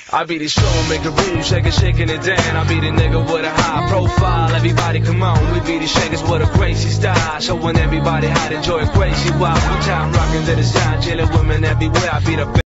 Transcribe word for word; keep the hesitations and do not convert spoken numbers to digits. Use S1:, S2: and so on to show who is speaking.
S1: I be the show, make a room, shaking, shaking it down. I be the nigga with a high profile. Everybody come on, we be the shakers with a crazy style. Showing everybody how to enjoy a crazy wild. One time rocking to the sound, chilling women everywhere. I be the